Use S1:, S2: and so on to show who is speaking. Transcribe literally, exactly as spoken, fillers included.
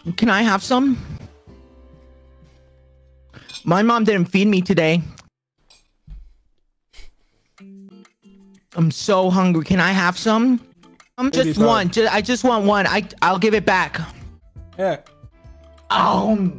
S1: Can I have some? My mom didn't feed me today. I'm so hungry. Can I have some? I'm just one. Just, I just want one. I I'll give it back.
S2: Yeah.
S1: Um.